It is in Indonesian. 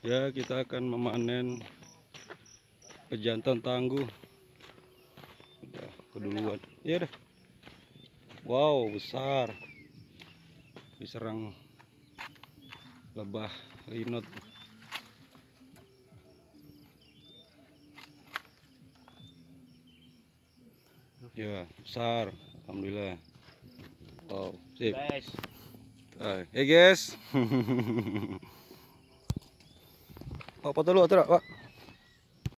Ya, kita akan memanen pejantan tangguh. Udah keduluan. Ya dah. Wow, besar. Diserang lebah linot. Ya, besar. Alhamdulillah. Wow, sip. Guys, Hey guys. Pak, foto dulu, Pak.